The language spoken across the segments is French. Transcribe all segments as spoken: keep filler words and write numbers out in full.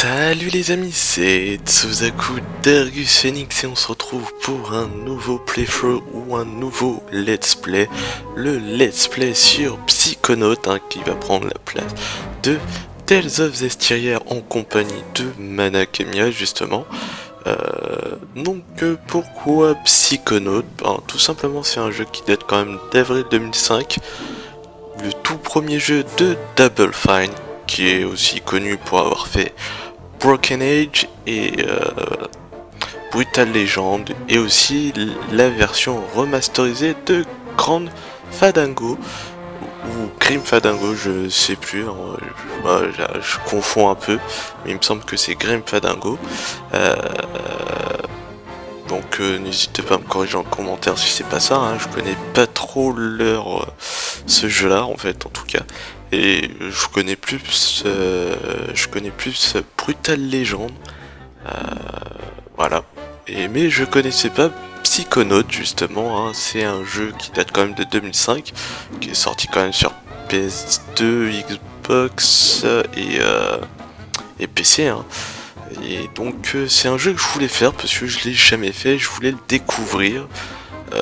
Salut les amis, c'est Tsuzaku d'Argus Phoenix et on se retrouve pour un nouveau playthrough ou un nouveau let's play, le let's play sur Psychonaut hein, qui va prendre la place de Tales of Zestiria en compagnie de Mana Khemia justement. Euh, donc euh, pourquoi Psychonaut? Ben, tout simplement c'est un jeu qui date quand même d'avril deux mille cinq, le tout premier jeu de Double Fine, qui est aussi connu pour avoir fait Broken Age et euh, Brutal Legend, et aussi la version remasterisée de Grand Fandango ou Grim Fandango, je sais plus, hein, je, je, je confonds un peu, mais il me semble que c'est Grim Fandango. Euh, donc euh, n'hésitez pas à me corriger en commentaire si c'est pas ça, hein, je connais pas trop leur euh, ce jeu là en fait en tout cas. Et je connais plus, euh, je connais plus Brutal Legend, euh, voilà. Et mais je connaissais pas Psychonaut justement. Hein. C'est un jeu qui date quand même de deux mille cinq, qui est sorti quand même sur P S deux, Xbox et euh, et P C. Hein. Et donc euh, c'est un jeu que je voulais faire parce que je l'ai jamais fait. Je voulais le découvrir. Euh,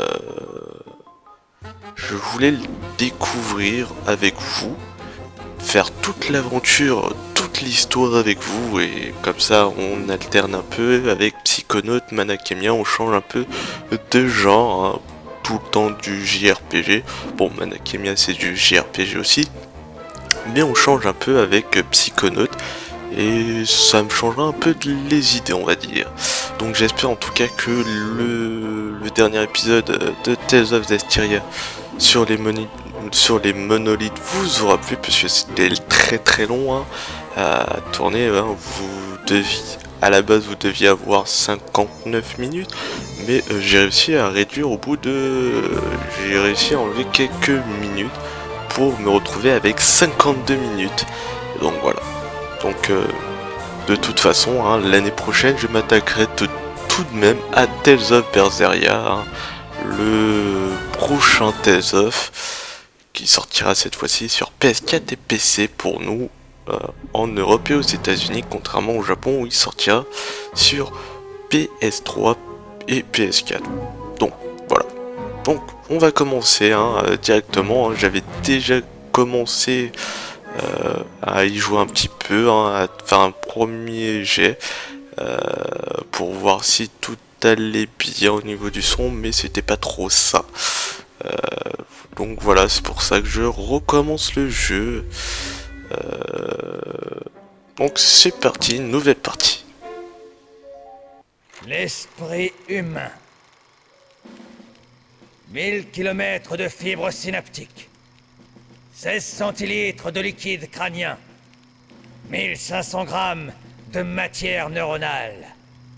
je voulais le découvrir avec vous. Faire toute l'aventure, toute l'histoire avec vous, et comme ça on alterne un peu avec Psychonaut, Mana Khemia, on change un peu de genre, hein, tout le temps du J R P G. Bon, Mana Khemia c'est du J R P G aussi, mais on change un peu avec Psychonaut et ça me changera un peu les idées, on va dire. Donc j'espère en tout cas que le, le dernier épisode de Tales of Zestiria sur les moniteurs sur les monolithes vous aura plu, parce que c'était très très long hein, à tourner. Hein. Vous deviez, à la base vous deviez avoir cinquante-neuf minutes, mais euh, j'ai réussi à réduire au bout de j'ai réussi à enlever quelques minutes pour me retrouver avec cinquante-deux minutes. Donc voilà, donc euh, de toute façon hein, l'année prochaine je m'attaquerai tout, tout de même à Tales of Berseria, hein, le prochain Tales of, qui sortira cette fois-ci sur P S quatre et P C pour nous euh, en Europe et aux États-Unis, contrairement au Japon où il sortira sur P S trois et P S quatre. Donc voilà. Donc on va commencer hein, euh, directement. Hein. J'avais déjà commencé euh, à y jouer un petit peu, hein, à faire un premier jet euh, pour voir si tout allait bien au niveau du son, mais c'était pas trop ça. Euh, donc voilà, c'est pour ça que je recommence le jeu. Euh, donc c'est parti, nouvelle partie. L'esprit humain. mille kilomètres de fibres synaptiques. seize centilitres de liquide crânien. mille cinq cents grammes de matière neuronale.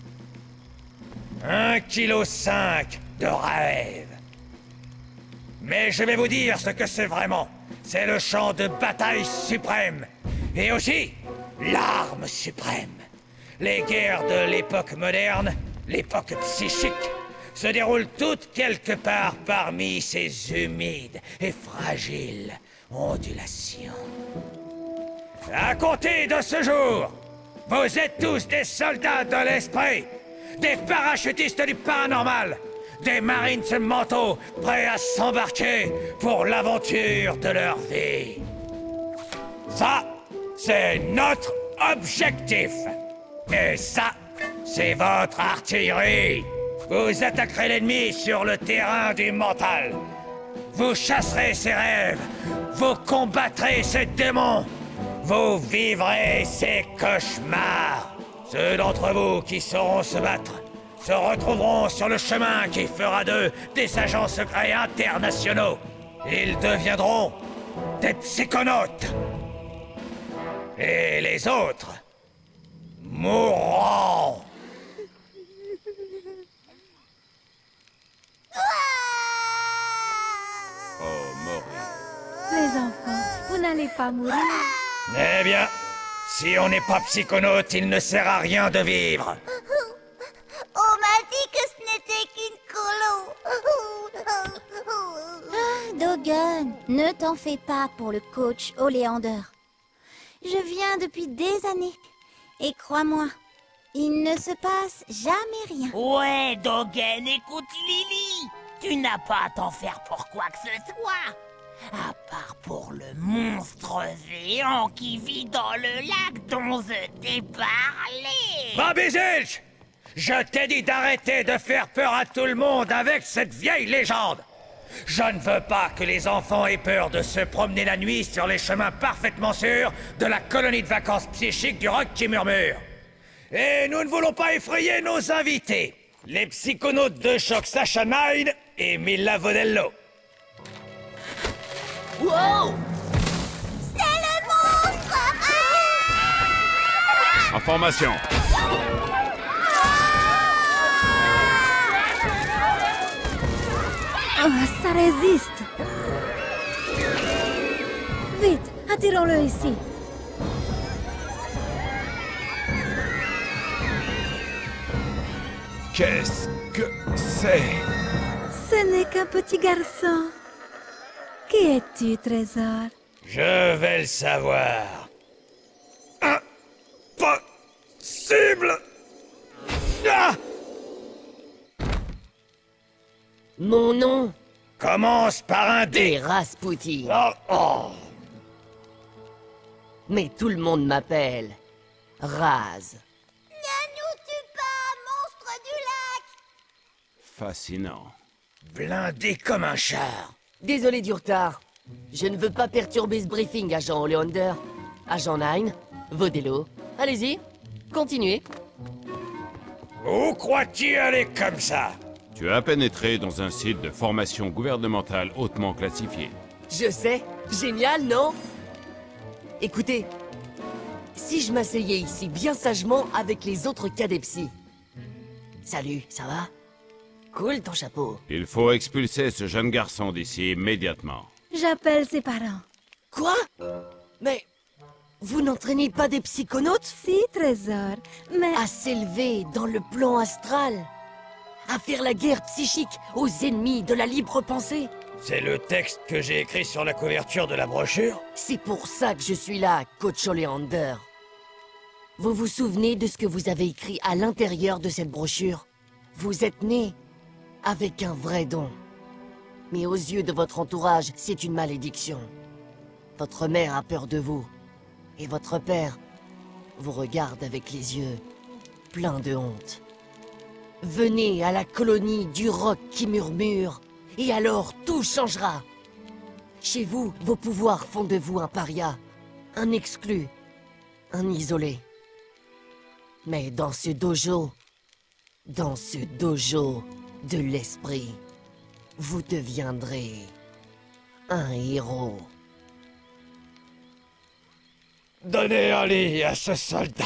un virgule cinq kilos de rêve. Mais je vais vous dire ce que c'est vraiment. C'est le champ de bataille suprême. Et aussi, l'arme suprême. Les guerres de l'époque moderne, l'époque psychique, se déroulent toutes quelque part parmi ces humides et fragiles ondulations. À compter de ce jour, vous êtes tous des soldats de l'esprit, des parachutistes du paranormal, des marines mentaux prêts à s'embarquer pour l'aventure de leur vie. Ça, c'est notre objectif. Et ça, c'est votre artillerie. Vous attaquerez l'ennemi sur le terrain du mental. Vous chasserez ses rêves. Vous combattrez ses démons. Vous vivrez ses cauchemars. Ceux d'entre vous qui sauront se battre se retrouveront sur le chemin qui fera d'eux des agents secrets internationaux. Ils deviendront des psychonautes. Et les autres mourront. Oh, Maury. Les enfants, vous n'allez pas mourir. Eh bien, si on n'est pas psychonaute, il ne sert à rien de vivre. On m'a dit que ce n'était qu'une colo. Ah, Dogen, ne t'en fais pas pour le coach Oleander. Je viens depuis des années Et crois-moi, il ne se passe jamais rien. Ouais, Dogen, écoute Lily. Tu n'as pas à t'en faire pour quoi que ce soit. À part pour le monstre géant qui vit dans le lac dont je t'ai parlé. Bobby Zilch! Je t'ai dit d'arrêter de faire peur à tout le monde avec cette vieille légende. Je ne veux pas que les enfants aient peur de se promener la nuit sur les chemins parfaitement sûrs de la colonie de vacances psychiques du roc qui murmure. Et nous ne voulons pas effrayer nos invités, les psychonautes de choc Sacha Nine et Mila Vodello. Wow! C'est le monstre! En formation. Oh, ça résiste. Vite, attirons-le ici. Qu'est-ce que c'est? Ce n'est qu'un petit garçon. Qui es-tu, Trésor? Je vais le savoir. Impossible! Ah! Mon nom Commence par un D. est Rasputin. Oh, oh. Mais tout le monde m'appelle Raz. Ne nous tue pas, monstre du lac! Fascinant. Blindé comme un char. Désolé du retard. Je ne veux pas perturber ce briefing, agent Oleander. Agent Nine, Vodello. Allez-y, continuez. Où crois-tu aller comme ça? Tu as pénétré dans un site de formation gouvernementale hautement classifié. Je sais, génial, non? Écoutez, si je m'asseyais ici bien sagement avec les autres cadets psy. Salut, ça va? Cool ton chapeau. Il faut expulser ce jeune garçon d'ici immédiatement. J'appelle ses parents. Quoi? Mais vous n'entraînez pas des psychonautes Si, Trésor, mais... à s'élever dans le plan astral, à faire la guerre psychique aux ennemis de la libre pensée? C'est le texte que j'ai écrit sur la couverture de la brochure? C'est pour ça que je suis là, coach Oleander. Vous vous souvenez de ce que vous avez écrit à l'intérieur de cette brochure? Vous êtes né avec un vrai don. Mais aux yeux de votre entourage, c'est une malédiction. Votre mère a peur de vous. Et votre père vous regarde avec les yeux pleins de honte. Venez à la colonie du roc qui murmure, et alors tout changera. Chez vous, vos pouvoirs font de vous un paria, un exclu, un isolé. Mais dans ce dojo, dans ce dojo de l'esprit, vous deviendrez un héros. Donnez un lit à ce soldat.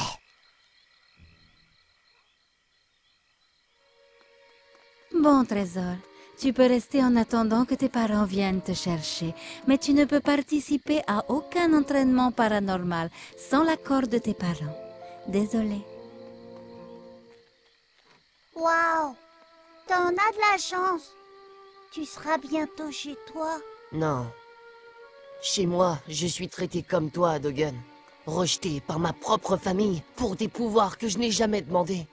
Bon, Trésor, tu peux rester en attendant que tes parents viennent te chercher, mais tu ne peux participer à aucun entraînement paranormal sans l'accord de tes parents. Désolé. Waouh! T'en as de la chance. Tu seras bientôt chez toi. Non. Chez moi, je suis traité comme toi, Dogen. Rejeté par ma propre famille pour des pouvoirs que je n'ai jamais demandés.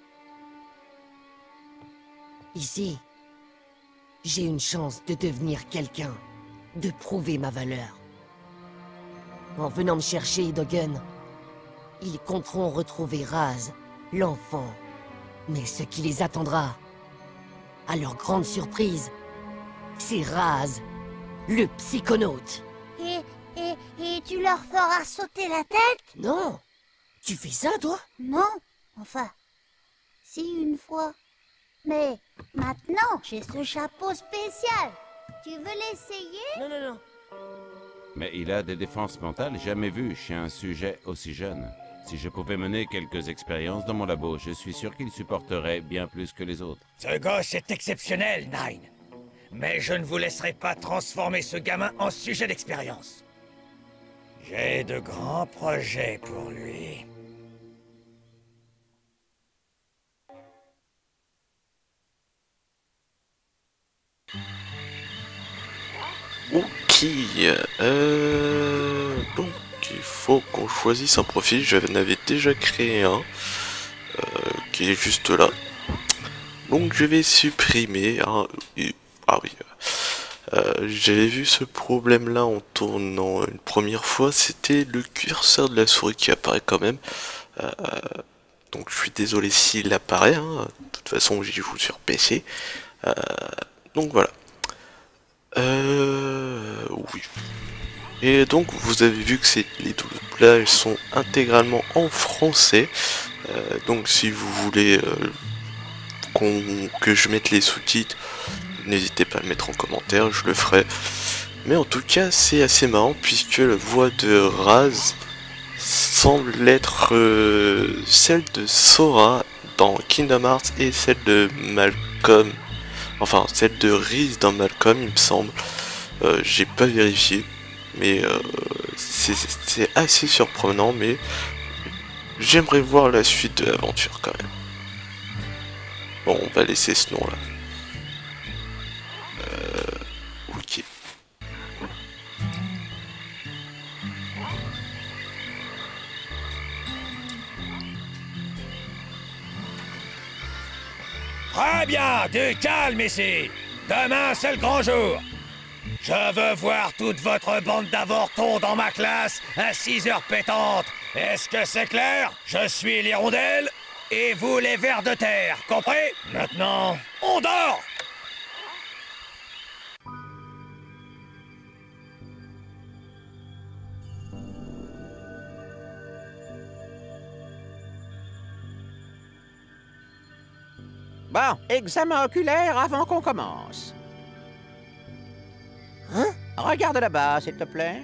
Ici, j'ai une chance de devenir quelqu'un, de prouver ma valeur. En venant me chercher, Dogen, ils compteront retrouver Raz, l'enfant. Mais ce qui les attendra, à leur grande surprise, c'est Raz, le psychonaute. Et, et, et tu leur feras sauter la tête? Non, tu fais ça, toi? Non. Enfin, si une fois. Mais maintenant, j'ai ce chapeau spécial. Tu veux l'essayer? Non, non, non. Mais il a des défenses mentales jamais vues chez un sujet aussi jeune. Si je pouvais mener quelques expériences dans mon labo, je suis sûr qu'il supporterait bien plus que les autres. Ce gosse est exceptionnel, Nine. Mais je ne vous laisserai pas transformer ce gamin en sujet d'expérience. J'ai de grands projets pour lui. Ok, euh... donc il faut qu'on choisisse un profil. J'en avais déjà créé un euh, qui est juste là. Donc je vais supprimer. Hein, et, ah oui. Euh, J'avais vu ce problème là en tournant une première fois. C'était le curseur de la souris qui apparaît quand même. Euh, donc je suis désolé s'il apparaît. Hein. De toute façon j'y joue sur P C. Euh, donc voilà. Euh, oui. Et donc vous avez vu que les doublages sont intégralement en français. Euh, donc si vous voulez euh, qu'on que je mette les sous-titres, n'hésitez pas à le mettre en commentaire, je le ferai. Mais en tout cas c'est assez marrant puisque la voix de Raz semble être euh, celle de Sora dans Kingdom Hearts et celle de Malcolm. Enfin celle de Riz dans Malcolm il me semble. Euh, j'ai pas vérifié. Mais euh, c'est assez surprenant, mais j'aimerais voir la suite de l'aventure quand même. Bon, on va laisser ce nom là. Euh, ok. Très bien, du calme ici. Demain, c'est le grand jour. Je veux voir toute votre bande d'avortons dans ma classe à six heures pétantes. Est-ce que c'est clair? Je suis l'hirondelle et vous les vers de terre, compris? Maintenant, on dort! Bon, examen oculaire avant qu'on commence. Hein? Regarde là-bas, s'il te plaît.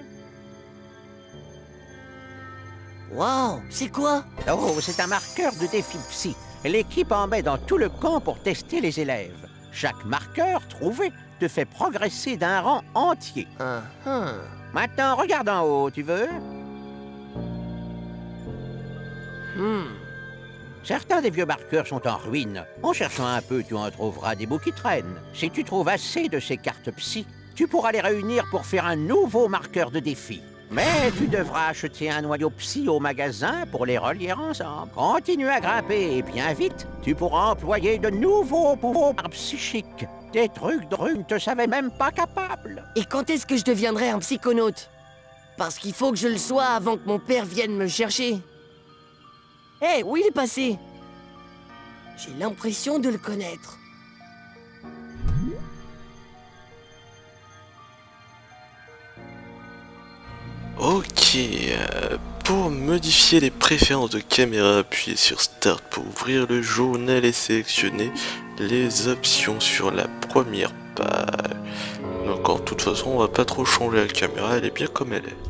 Waouh, c'est quoi? Oh, c'est un marqueur de défi psy. L'équipe en met dans tout le camp pour tester les élèves. Chaque marqueur trouvé te fait progresser d'un rang entier. Ah, ah. Maintenant, regarde en haut, tu veux? Hmm. Certains des vieux marqueurs sont en ruine. En cherchant un peu, tu en trouveras des bouts qui traînent. Si tu trouves assez de ces cartes psy, tu pourras les réunir pour faire un nouveau marqueur de défi. Mais tu devras acheter un noyau psy au magasin pour les relier ensemble. Continue à grimper et bien vite, tu pourras employer de nouveaux pouvoirs psychiques. Des trucs dont tu ne te savais même pas capable. Et quand est-ce que je deviendrai un psychonaute? Parce qu'il faut que je le sois avant que mon père vienne me chercher. Hé, hey, où il est passé? J'ai l'impression de le connaître. Ok, euh, pour modifier les préférences de caméra, appuyez sur Start pour ouvrir le journal et sélectionner les options sur la première page. D'accord, de toute façon, on va pas trop changer la caméra, elle est bien comme elle est.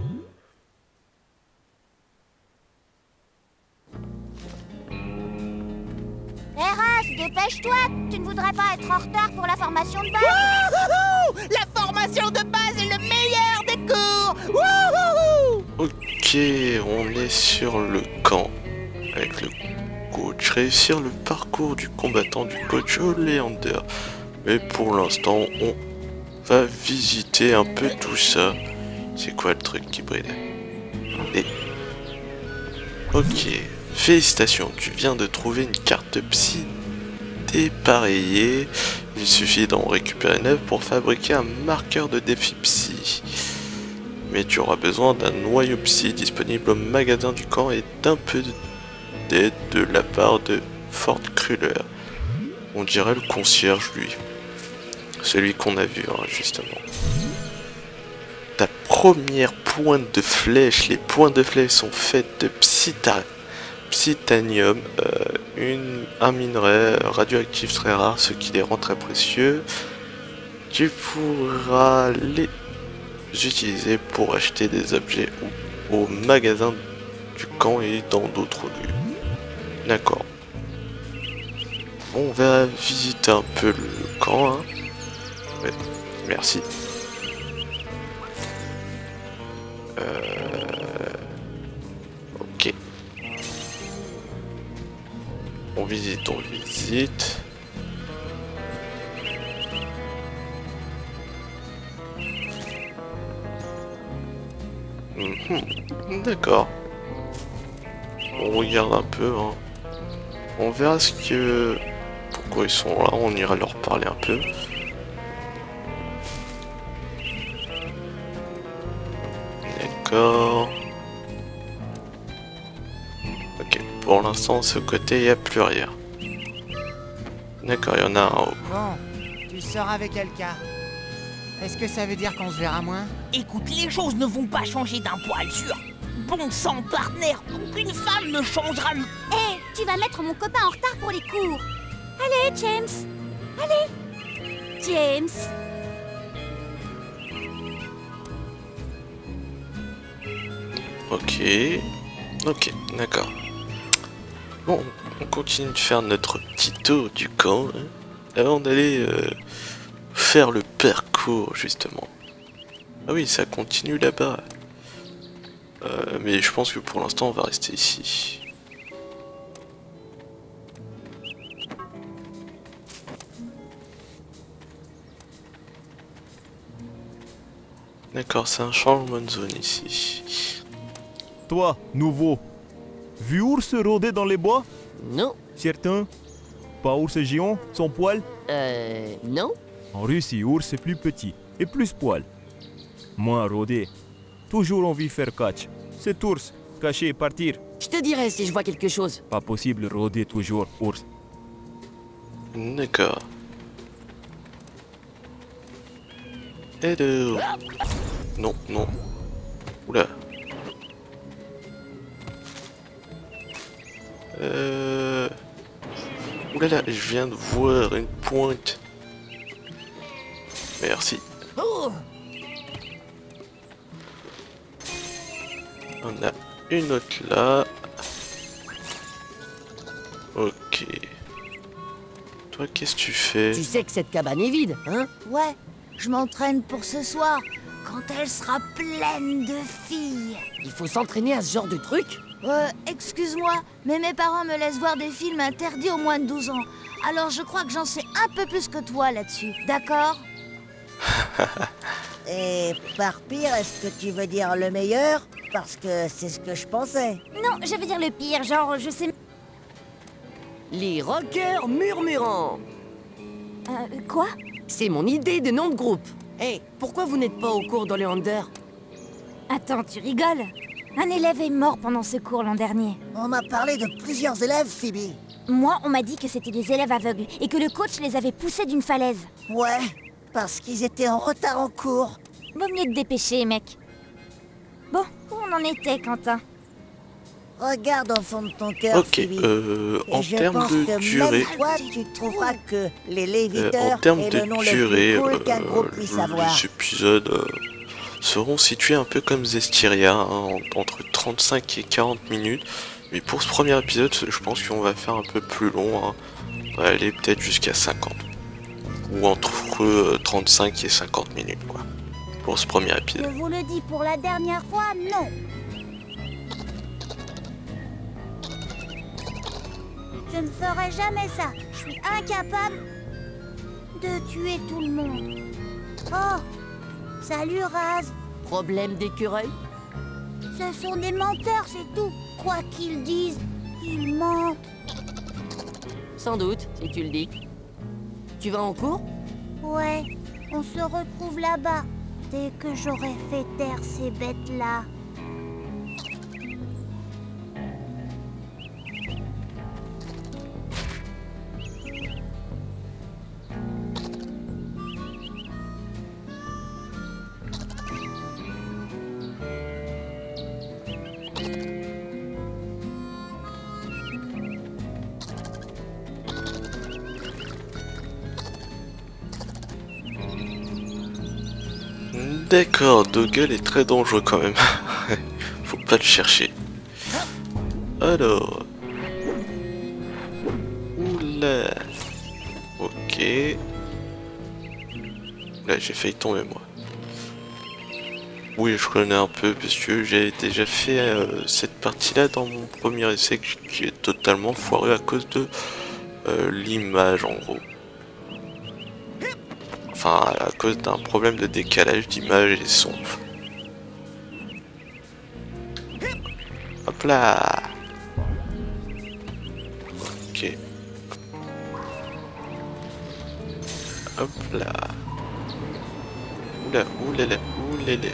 Eras, dépêche-toi. Tu ne voudrais pas être en retard pour la formation de base? Wouhou! La formation de base est le meilleur des cours. Wouhou! Ok, on est sur le camp avec le coach. Réussir le parcours du combattant du coach Oleander. Mais pour l'instant, on va visiter un peu tout ça. C'est quoi le truc qui brille? Et... ok, félicitations, tu viens de trouver une carte psy dépareillée. Il suffit d'en récupérer neuf pour fabriquer un marqueur de défi psy. Mais tu auras besoin d'un noyau psy disponible au magasin du camp et d'un peu d'aide de la part de Fort Kruller. On dirait le concierge, lui. Celui qu'on a vu, hein, justement. Ta première pointe de flèche. Les pointes de flèche sont faites de psyta, psytanium, euh, une, un minerai radioactif très rare, ce qui les rend très précieux. Tu pourras les utiliser pour acheter des objets au, au magasin du camp et dans d'autres lieux. D'accord. On va visiter un peu le camp. Hein. Ouais, merci. Euh... Ok. On visite, on visite. Mmh, d'accord. On regarde un peu. Hein. On verra ce que... Pourquoi ils sont là, on ira leur parler un peu. D'accord. Ok, pour l'instant, ce côté, il n'y a plus rien. D'accord, il y en a un en haut. Bon, tu sors avec quelqu'un. Est-ce que ça veut dire qu'on se verra moins? Écoute, les choses ne vont pas changer d'un poil sûr. Bon sang, partenaire, aucune femme ne changera... Hé, hey, tu vas mettre mon copain en retard pour les cours. Allez, James. Allez. James. Ok. Ok, d'accord. Bon, on continue de faire notre petit tour du camp. Hein, avant d'aller euh, faire le parcours, justement. Ah oui, ça continue là-bas. Euh, mais je pense que pour l'instant, on va rester ici. D'accord, c'est un changement de zone ici. Toi, nouveau, vu ours rôder dans les bois? Non. Certain? Pas ours géant, sans poil? Euh... non. En Russie, ours est plus petit et plus poil. Moins rôdé. Toujours envie de faire catch. Cet ours, caché, partir. Je te dirai si je vois quelque chose. Pas possible rôder toujours, ours. D'accord. Hello. Non, non. Oula. Euh... Oulala, je viens de voir une pointe. Merci. Oh, On a une autre là. Ok. Toi, qu'est-ce que tu fais? Tu sais que cette cabane est vide, hein? Ouais, je m'entraîne pour ce soir, quand elle sera pleine de filles. Il faut s'entraîner à ce genre de truc? Euh, excuse-moi, mais mes parents me laissent voir des films interdits aux moins de douze ans. Alors je crois que j'en sais un peu plus que toi là-dessus, d'accord? Et par pire, est-ce que tu veux dire le meilleur? Parce que c'est ce que je pensais. Non, je veux dire le pire, genre je sais... Les rockers murmurants. Euh, quoi? C'est mon idée de nom de groupe. Hé, hey, pourquoi vous n'êtes pas au cours d'Oléander? Attends, tu rigoles? Un élève est mort pendant ce cours l'an dernier. On m'a parlé de plusieurs élèves, Phoebe. Moi, on m'a dit que c'était des élèves aveugles et que le coach les avait poussés d'une falaise. Ouais, parce qu'ils étaient en retard en cours. Vaut mieux te dépêcher, mec. Bon, où on en était, Quentin? Regarde au fond de ton cœur, Ok, Phoebe. euh, en je termes pense de que durée, même toi, tu trouveras que les euh, Léviteurs en termes est de le nom durée, le plus cool qu'un groupe euh, puisse avoir. les épisodes euh, seront situés un peu comme Zestiria, hein, en- entre trente-cinq et quarante minutes. Mais pour ce premier épisode, je pense qu'on va faire un peu plus long. Hein. On va aller peut-être jusqu'à cinquante. Ou entre euh, trente-cinq et cinquante minutes, quoi. Pour ce premier Je épisode. vous le dis pour la dernière fois, non. Je ne ferai jamais ça. Je suis incapable de tuer tout le monde. Oh, salut Raz. Problème d'écureuil? Ce sont des menteurs, c'est tout. Quoi qu'ils disent, ils mentent. Sans doute, si tu le dis. Tu vas en cours? Ouais, on se retrouve là-bas, dès que j'aurai fait taire ces bêtes-là. D'accord, Doggle est très dangereux quand même. Faut pas le chercher. Alors. Oula. Ok. Là, j'ai failli tomber moi. Oui, je connais un peu parce que j'ai déjà fait euh, cette partie-là dans mon premier essai qui est totalement foireux à cause de euh, l'image en gros. Enfin, à cause d'un problème de décalage d'image et son. Hop là. Ok. Hop là. Oula, oulala, oulala.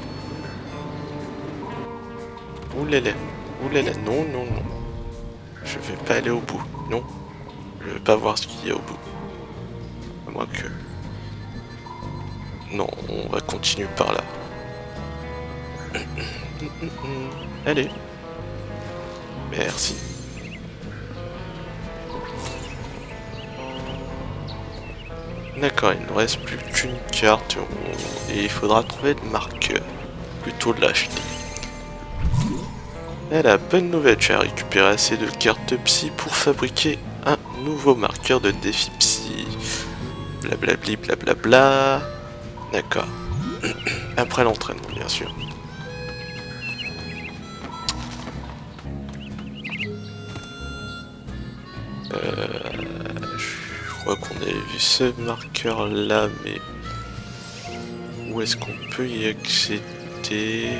Oulala, oulala, non, non, non. Je vais pas aller au bout, non. Je vais pas voir ce qu'il y a au bout. À moins que... Non, on va continuer par là. Allez. Merci. D'accord, il ne reste plus qu'une carte et il faudra trouver le marqueur. Plutôt de l'acheter. Et la bonne nouvelle, tu as récupéré assez de cartes psy pour fabriquer un nouveau marqueur de défi psy. Blablabli, blablabla. D'accord. Après l'entraînement, bien sûr. Euh, je crois qu'on avait vu ce marqueur là, mais où est-ce qu'on peut y accéder?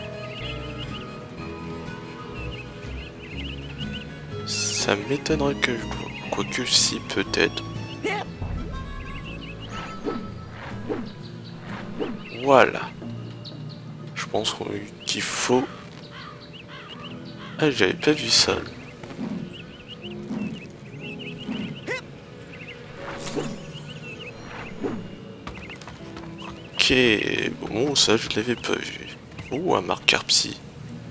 Ça m'étonnerait que je dois. Quoique si, peut-être. Voilà. Je pense qu'il faut... Ah, j'avais pas vu ça. Ok, bon, ça je l'avais pas vu. Oh, un marqueur psy.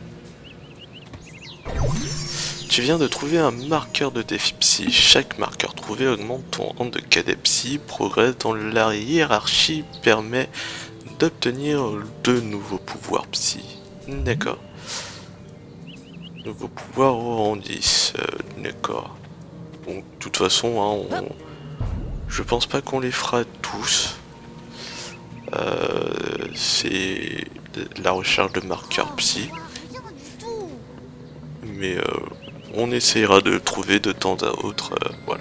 Tu viens de trouver un marqueur de défi psy. Chaque marqueur trouvé augmente ton rang de cadet psy, progresse dans la hiérarchie, permet d'obtenir de nouveaux pouvoirs psy. D'accord. Nouveaux pouvoirs au rang dix. Euh, D'accord. Bon, de toute façon, hein, on... je pense pas qu'on les fera tous. Euh, C'est de la recherche de marqueurs psy. Mais euh, on essayera de trouver de temps à autre. Euh, voilà.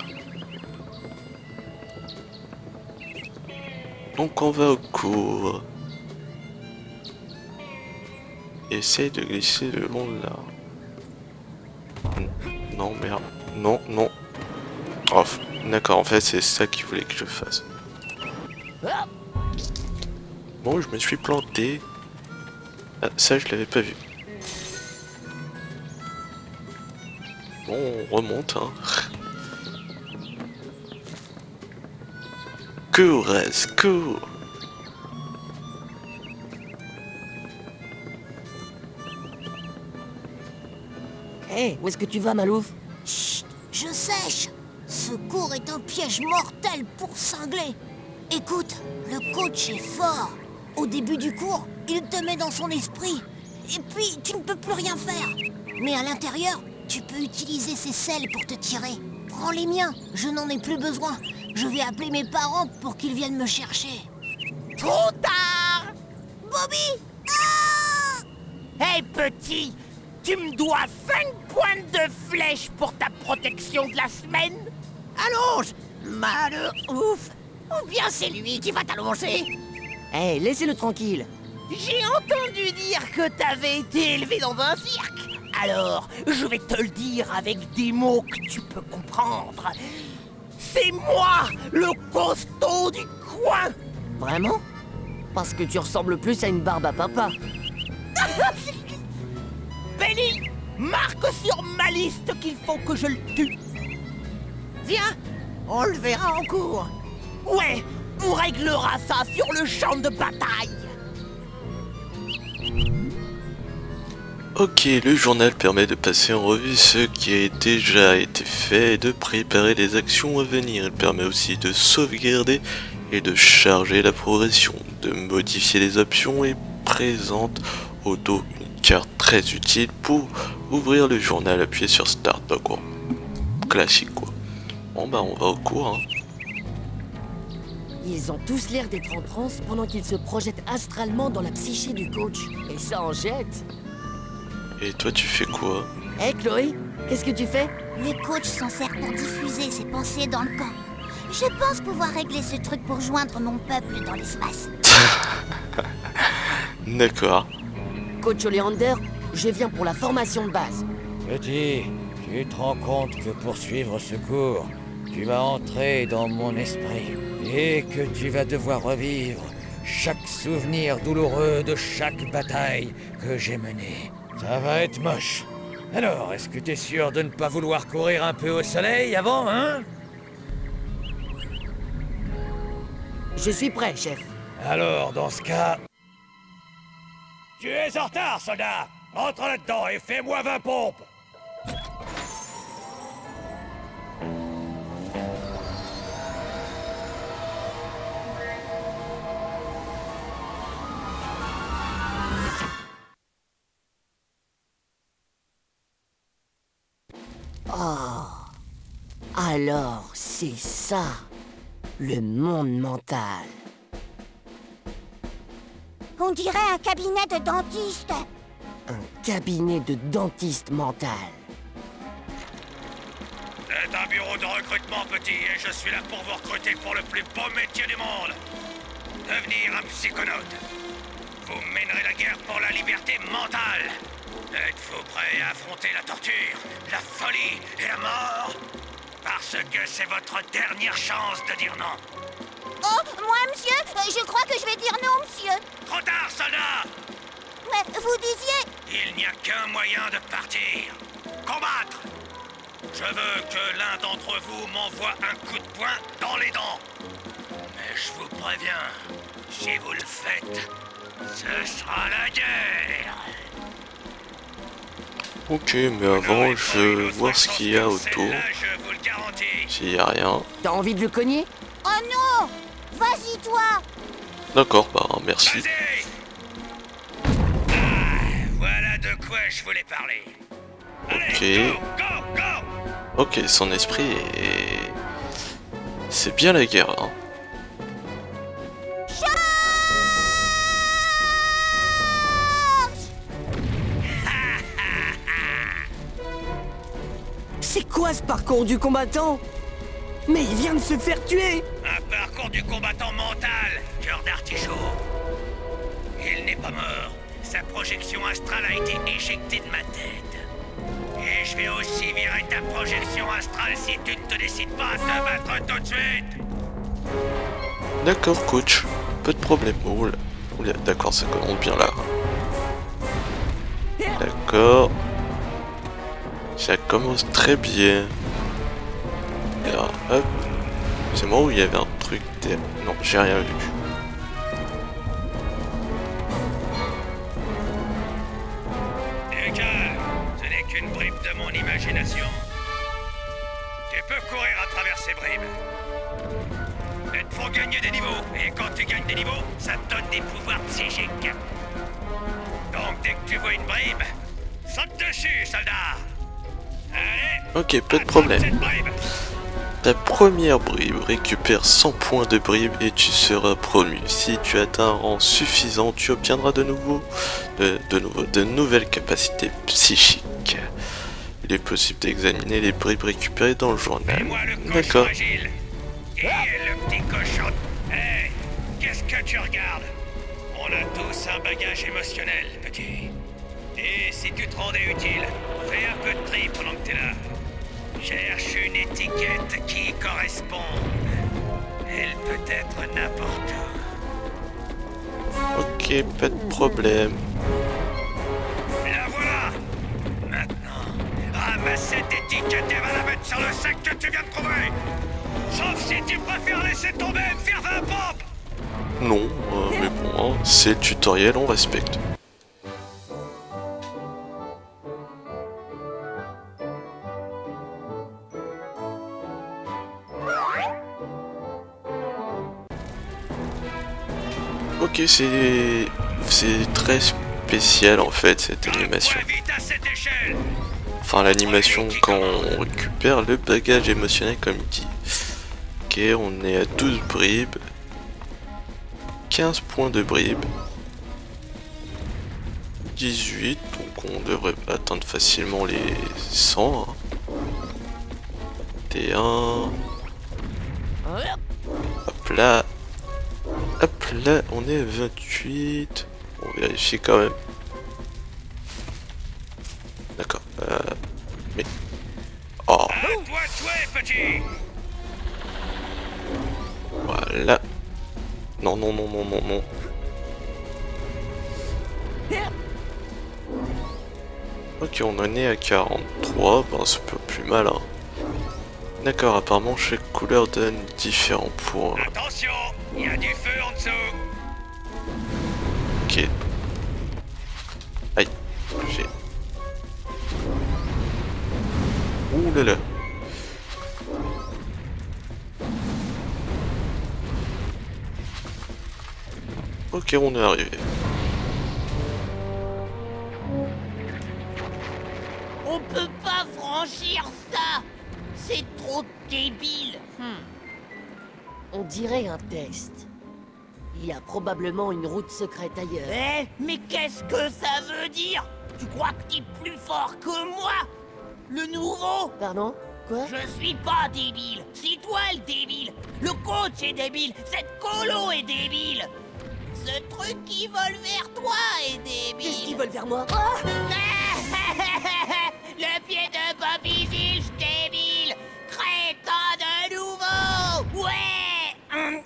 Donc on va au cours. Essaye de glisser le long de là. Non, merde. Non, non. Oh, d'accord, en fait c'est ça qu'il voulait que je fasse. Bon, je me suis planté. Ah, ça je l'avais pas vu. Bon, on remonte, hein. Cours, cours. Hé, hey, où est-ce que tu vas, Malouf? Chut, je sèche. Ce cours est un piège mortel pour cinglés. Écoute, le coach est fort. Au début du cours, il te met dans son esprit. Et puis, tu ne peux plus rien faire. Mais à l'intérieur, tu peux utiliser ses selles pour te tirer. Prends les miens, je n'en ai plus besoin. Je vais appeler mes parents pour qu'ils viennent me chercher. Trop tard! Bobby! Ah! Hé, hey, petit! Tu me dois cinq points de flèche pour ta protection de la semaine? Allonge! Malheur ouf! Ou bien c'est lui qui va t'allonger? Hé, hey, laissez-le tranquille. J'ai entendu dire que t'avais été élevé dans un cirque. Alors, je vais te le dire avec des mots que tu peux comprendre. C'est moi, le costaud du coin! Vraiment? Parce que tu ressembles plus à une barbe à papa. Benny, marque sur ma liste qu'il faut que je le tue. Viens, on le verra en cours. Ouais, on réglera ça sur le champ de bataille. Ok, le journal permet de passer en revue ce qui a déjà été fait et de préparer les actions à venir. Il permet aussi de sauvegarder et de charger la progression, de modifier les options et présente au dos une carte très utile pour ouvrir le journal. Appuyez sur Start, d'accord. Classique quoi. Bon bah on va au cours. Hein. Ils ont tous l'air d'être en transe pendant qu'ils se projettent astralement dans la psyché du coach. Et ça en jette. Et toi tu fais quoi? Hé hey, Chloé, qu'est-ce que tu fais? Le coach s'en sert pour diffuser ses pensées dans le camp. Je pense pouvoir régler ce truc pour joindre mon peuple dans l'espace. D'accord. Coach Oleander, Je viens pour la formation de base. Petit, tu te rends compte que pour suivre ce cours, tu vas entrer dans mon esprit et que tu vas devoir revivre chaque souvenir douloureux de chaque bataille que j'ai menée. Ça va être moche. Alors, est-ce que t'es sûr de ne pas vouloir courir un peu au soleil avant, hein? Je suis prêt, chef. Alors, dans ce cas... Tu es en retard, soldat! Entre là-dedans et fais-moi vingt pompes! Oh. Alors, c'est ça, le monde mental. On dirait un cabinet de dentiste. Un cabinet de dentiste mental. C'est un bureau de recrutement, petit, et je suis là pour vous recruter pour le plus beau métier du monde. Devenir un psychonaute. Vous mènerez la guerre pour la liberté mentale. Êtes-vous prêt à affronter la torture, la folie et la mort? Parce que c'est votre dernière chance de dire non. Oh, moi, monsieur, je crois que je vais dire non, monsieur. Trop tard, soldat! Mais vous disiez... Il n'y a qu'un moyen de partir. Combattre! Je veux que l'un d'entre vous m'envoie un coup de poing dans les dents. Mais je vous préviens, si vous le faites, ce sera la guerre. Ok, mais avant, je veux voir ce qu'il y a autour. S'il y a rien. T'as envie de le cogner? Oh non! Vas-y, toi! D'accord, bah merci. Ah, voilà de quoi je voulais parler. Allez, Ok. go, go, go. Ok, son esprit est... C'est bien la guerre, hein. C'est quoi ce parcours du combattant? Mais il vient de se faire tuer! Un parcours du combattant mental, cœur d'artichaut. Il n'est pas mort. Sa projection astrale a été éjectée de ma tête. Et je vais aussi virer ta projection astrale si tu ne te décides pas à te battre tout de suite. D'accord, coach. Pas de problème. Oh là. Oh là, d'accord, ça commence bien là. D'accord. Ça commence très bien. Et alors, hop. C'est moi où il y avait un truc derrière. Non, j'ai rien vu. Et calme, ce n'est qu'une bribe de mon imagination. Tu peux courir à travers ces bribes. Il te faut gagner des niveaux, et quand tu gagnes des niveaux, ça te donne des pouvoirs psychiques. Donc dès que tu vois une bribe, saute dessus, soldat. Allez. Ok, pas de problème. Ta première bribe récupère cent points de bribe et tu seras promu. Si tu atteins un rang suffisant, tu obtiendras de nouveau de, de, nouveau, de nouvelles capacités psychiques. Il est possible d'examiner les bribes récupérées dans le journal. D'accord. Qui est le petit cochon? Hé, qu'est-ce que tu regardes? On a tous un bagage émotionnel, petit. Et si tu te rendais utile, fais un peu de tri pendant que t'es là. Cherche une étiquette qui y corresponde. Elle peut être n'importe où. Ok, pas de problème. La voilà. Maintenant, ramasse cette étiquette et va la mettre sur le sac que tu viens de trouver. Sauf si tu préfères laisser tomber et me faire vingt pompes. Non, euh, mais bon, hein, c'est le tutoriel, on respecte. Ok, c'est c'est très spécial en fait cette animation. Enfin l'animation quand on récupère le bagage émotionnel comme il dit. Ok, on est à douze bribes. quinze points de bribes. dix-huit, donc on devrait atteindre facilement les cent. Hein. T un. Hop là. Hop là, on est à vingt-huit. On vérifie quand même. tuer, petit! Voilà. Non, non, non, non, non, non. Ok, on en est à quarante-trois, ben c'est pas plus mal, hein. D'accord, apparemment chaque couleur donne différents points. Attention, il y a du feu en dessous. Ok. Aïe, j'ai... Ouh là là. Ok, on est arrivé. On peut pas franchir ça. C'est trop débile. Hmm. On dirait un test. Il y a probablement une route secrète ailleurs. Eh, mais qu'est-ce que ça veut dire? Tu crois que t'es plus fort que moi? Le nouveau? Pardon? Quoi? Je suis pas débile. C'est toi le débile. Le coach est débile. Cette colo est débile. Ce truc qui vole vers toi est débile. Qu'est-ce qui vole vers moi? Oh le pied de Bobby Gilge débile. Crétin de nouveau. Ouais.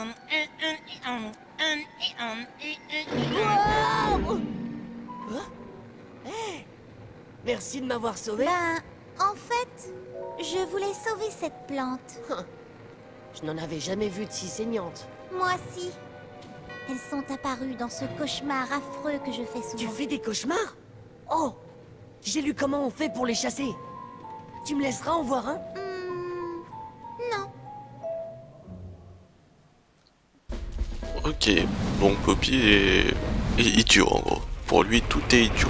Wow! Hein? Hey! Merci de m'avoir sauvé. Ben, en fait, je voulais sauver cette plante. Je n'en avais jamais vu de si saignante. Moi aussi. Elles sont apparues dans ce cauchemar affreux que je fais souvent. Tu fais des cauchemars? Oh! J'ai lu comment on fait pour les chasser. Tu me laisseras en voir un? Hmm, non. Ok, donc Poppy est... est idiot en gros. Pour lui, tout est idiot.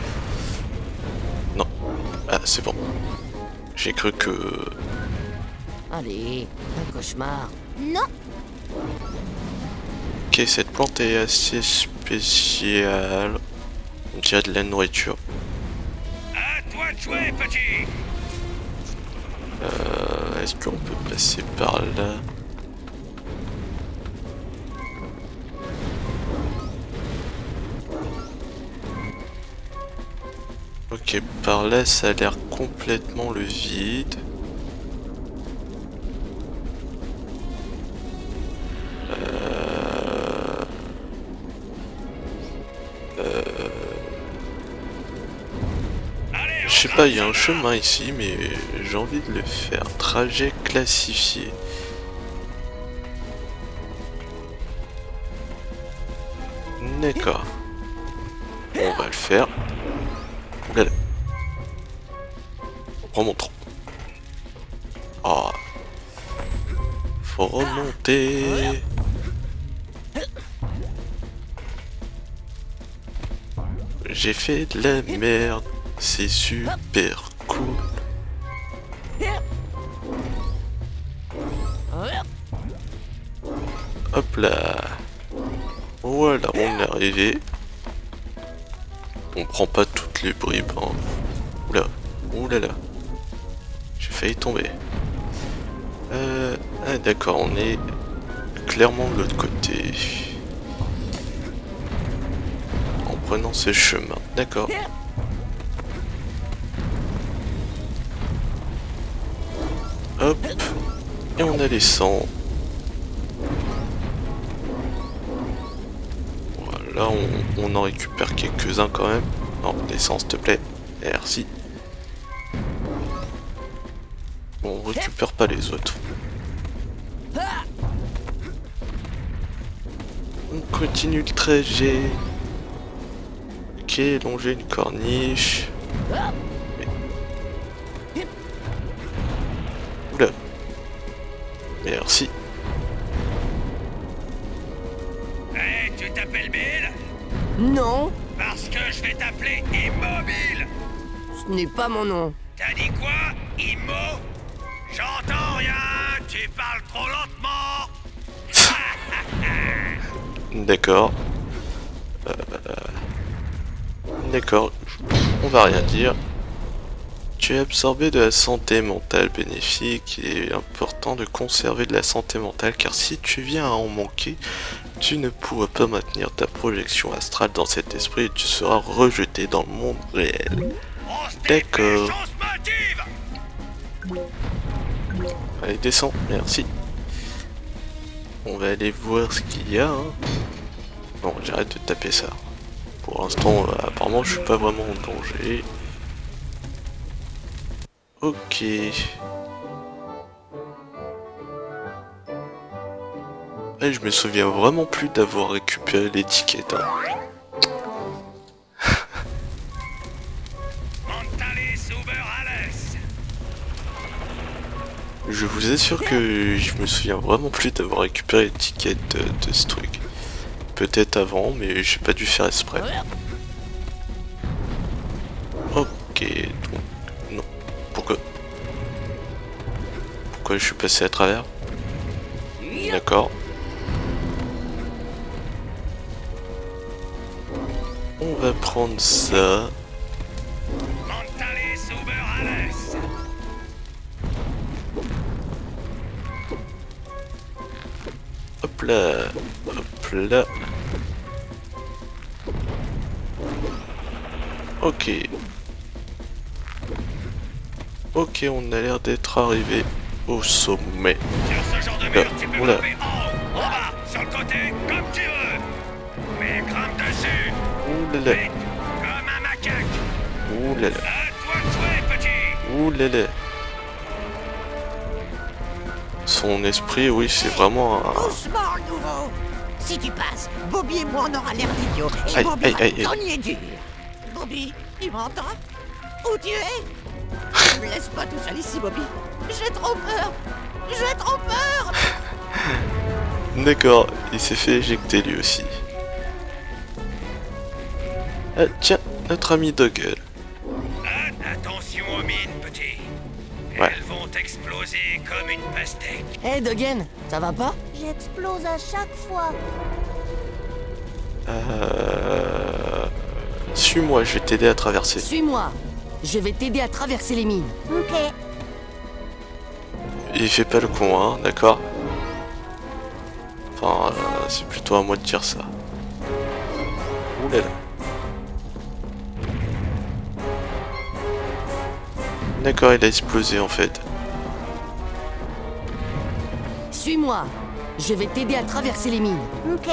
Non. Ah, c'est bon. J'ai cru que... Allez, un cauchemar. Non. Ok, cette plante est assez spéciale. On dirait de la nourriture. À toi de jouer, petit! Euh, Est-ce qu'on peut passer par là? Ok, par là ça a l'air complètement le vide. Euh... Euh... Je sais pas, il y a un chemin ici, mais j'ai envie de le faire. Trajet classifié. D'accord. On va le faire. Oulala. Remontons. Ah. Faut remonter. J'ai fait de la merde. C'est super cool. Hop là. Voilà, on est arrivé. On prend pas toutes les bribes. Hein. Oula, oulala. J'ai failli tomber. Euh, ah d'accord, on est clairement de l'autre côté. En prenant ce chemin, d'accord. Hop, et on a les cent. Voilà, on, on en récupère quelques-uns quand même. Non, descends s'il te plaît. Merci. On récupère pas les autres. On continue le trajet. Ok, longer une corniche. Oula. Merci. Hey, tu t'appelles Bill? Non, Parce que je vais t'appeler Immobile. ce n'est pas mon nom. T'as dit quoi? Immo? J'entends rien, tu parles trop lentement. D'accord. Euh... D'accord. On va rien dire. Tu es absorbé de la santé mentale bénéfique. Il est important de conserver de la santé mentale car si tu viens à en manquer, tu ne pourras pas maintenir ta projection astrale dans cet esprit et tu seras rejeté dans le monde réel. D'accord. Allez, descends, merci. On va aller voir ce qu'il y a. Hein. Non, j'arrête de taper ça. Pour l'instant, euh, apparemment, je suis pas vraiment en danger. Ok. Et je me souviens vraiment plus d'avoir récupéré l'étiquette. Hein. Je vous assure que je me souviens vraiment plus d'avoir récupéré l'étiquette de, de ce truc. Peut-être avant, mais j'ai pas dû faire exprès. Ok, donc... Non. Pourquoi Pourquoi je suis passé à travers? D'accord. On va prendre ça. Hop là, hop là. Ok. Ok, on a l'air d'être arrivé au sommet. Sur ce genre de Là, mur, tu peux oula. grimper en haut, en bas, sur le côté, comme tu veux. Mais grimpe dessus. Oulala. Vite, comme un macaque. Oulala. À toi de jouer, petit. Oulala. Son esprit, oui, c'est vraiment un... Doucement, le nouveau. Si tu passes, Bobby et moi, on aura l'air d'idiots. Et Aïe, Bobby aïe, va aïe, aïe. gagner dur. Bobby, tu m'entends? Où tu es? Ne me laisse pas tout seul ici, Bobby. J'ai trop peur. J'ai trop peur. D'accord, il s'est fait éjecter lui aussi. Ah, tiens, notre ami Doggle. Ah, attention aux mines, petit. Ouais. Elles vont exploser comme une pastèque. Hé, hey, Dogen, ça va pas? J'explose à chaque fois. Euh... Suis-moi, je vais t'aider à traverser. Suis-moi. Je vais t'aider à traverser les mines. Ok. Il fait pas le con, hein, d'accord? Enfin, euh, c'est plutôt à moi de dire ça. Oulala. D'accord, il a explosé en fait. Suis-moi. Je vais t'aider à traverser les mines. Ok.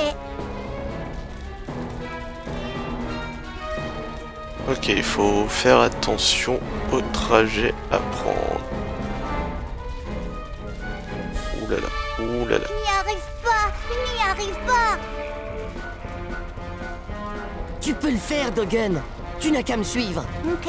Ok, il faut faire attention au trajet à prendre. Oulala, oulala. Je n'y arrive pas. Je n'y arrive pas. Tu peux le faire, Dogen. Tu n'as qu'à me suivre. Ok.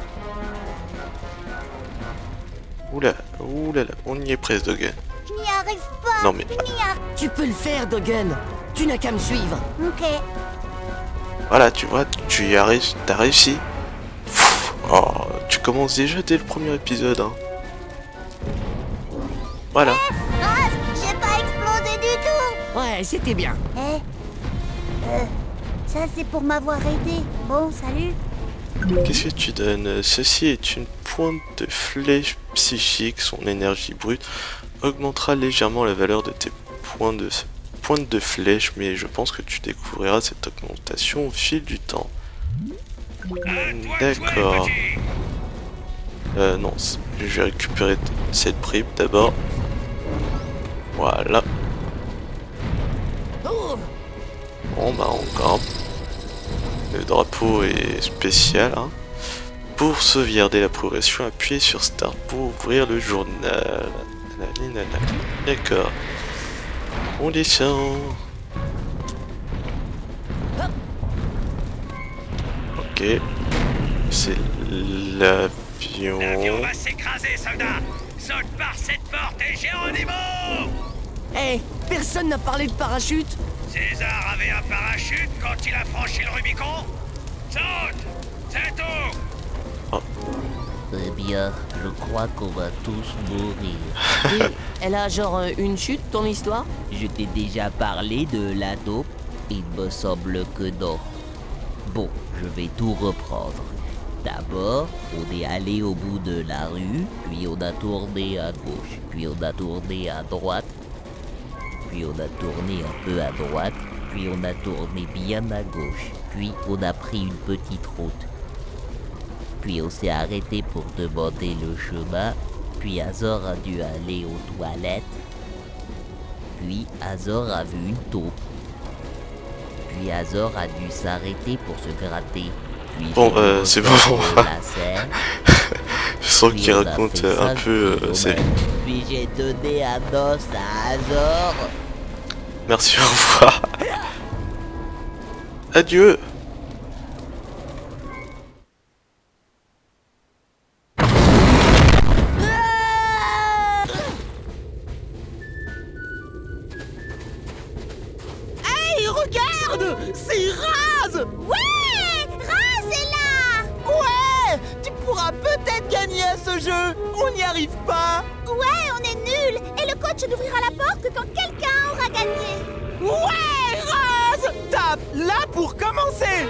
Oulala, oulala, on y est presque, Dogen. Je n'y arrive pas. Non mais... Je n'y arrive. Tu peux le faire, Dogen. Tu n'as qu'à me suivre. Ok. Voilà, tu vois, tu y arrives, t'as réussi. Pfff, oh, tu commences déjà dès le premier épisode, hein. Voilà. Ah, j'ai pas explosé du tout. Ouais, c'était bien. Eh. Euh, ça c'est pour m'avoir aidé. Bon, salut. Qu'est-ce que tu donnes? Ceci est une pointe de flèche psychique. Son énergie brute augmentera légèrement la valeur de tes points de pointe de flèche, mais je pense que tu découvriras cette augmentation au fil du temps. D'accord. Euh, non, je vais récupérer cette bribe d'abord. Voilà. Bon bah on grimpe. Le drapeau est spécial. Hein. Pour sauvegarder la progression, appuyez sur Start pour ouvrir le journal. D'accord. On descend. Ok. C'est l'avion. L'avion va s'écraser, soldat. Saute par cette porte et Géronimo. Hé, hey, personne n'a parlé de parachute. César avait un parachute quand il a franchi le Rubicon. Saute. C'est tout. Oh. Eh bien, je crois qu'on va tous mourir. Et elle a genre euh, une chute, ton histoire? Je t'ai déjà parlé de la taupe? Il me semble que non. Bon, je vais tout reprendre. D'abord, on est allé au bout de la rue, puis on a tourné à gauche, puis on a tourné à droite, puis on a tourné un peu à droite, puis on a tourné bien à gauche, puis on a pris une petite route. Puis on s'est arrêté pour demander le chemin, Puis Azor a dû aller aux toilettes. Puis Azor a vu une taupe. Puis Azor a dû s'arrêter pour se gratter. Puis bon, euh, c'est bon. Je sens Puis qu'il on a raconte fait ça un peu euh, sa vie. Puis j'ai donné un os à Azor. Merci, au revoir. Adieu. Hey, regarde! C'est Raz! Ouais! Raz est là! Ouais! Tu pourras peut-être gagner à ce jeu! On n'y arrive pas! Ouais, on est nuls! Et le coach n'ouvrira la porte que quand quelqu'un aura gagné! Ouais, Raz! Tape là pour commencer!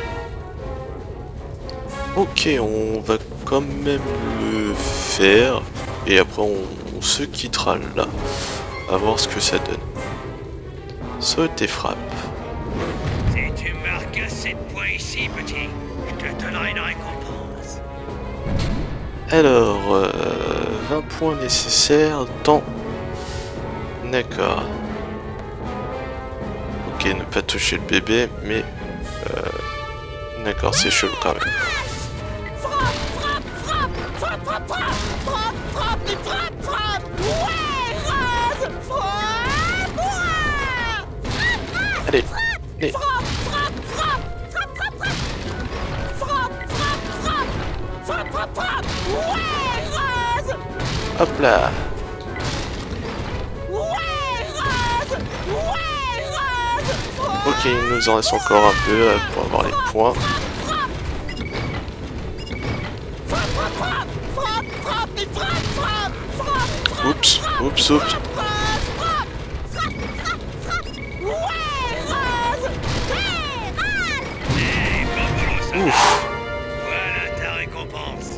Ok, on va quand même le faire. Et après, on, on se quittera là. À voir ce que ça donne. Saute et frappe. Si tu marques assez de points ici, petit, je te donnerai une récompense. Alors, euh, vingt points nécessaires dans... D'accord. Ok, ne pas toucher le bébé, mais... Euh, D'accord, c'est chelou quand même. Frappe, frappe, frappe, frappe, frappe, frappe, frappe, frappe, et frappe, frappe! Ouais, Raz! Frappe! Hurrah! Allez, allez. Frappe, frappe, frappe, frappe, frappe, frappe! Frappe, frappe, frappe! Frappe, frappe, frappe! Ouais, Raz! Hop là. Ouais, Raz! Ouais, Raz! Frappe! Ok, il nous en reste encore un peu euh, pour avoir les points. Frappe, frappe, frappe! Frappe, frappe, et frappe, frappe! Frappe, frappe! Oups, oups, oups. Ouf. Voilà ta récompense.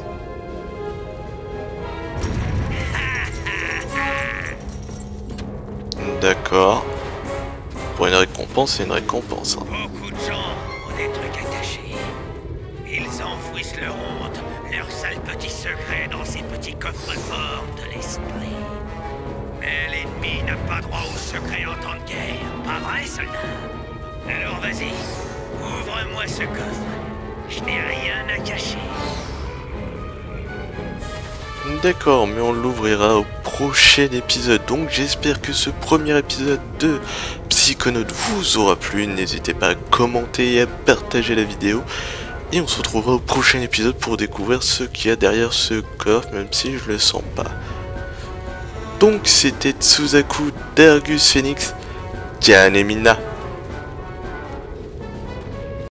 D'accord. Pour une récompense, c'est une récompense. Hein. Beaucoup de gens ont des trucs à cacher. Ils enfouissent leur honte, leurs sales petits secrets dans ces petits coffres-forts de l'esprit. Mais l'ennemi n'a pas droit aux secrets en temps de guerre, pas vrai, soldat? Alors vas-y, ouvre-moi ce coffre. Je n'ai rien à cacher. D'accord, mais on l'ouvrira au prochain épisode. Donc j'espère que ce premier épisode de Psychonautes vous aura plu. N'hésitez pas à commenter et à partager la vidéo. Et on se retrouvera au prochain épisode pour découvrir ce qu'il y a derrière ce coffre, même si je le sens pas. Donc c'était Tsuzaku d'Argus Phoenix. Tiens, Nemina.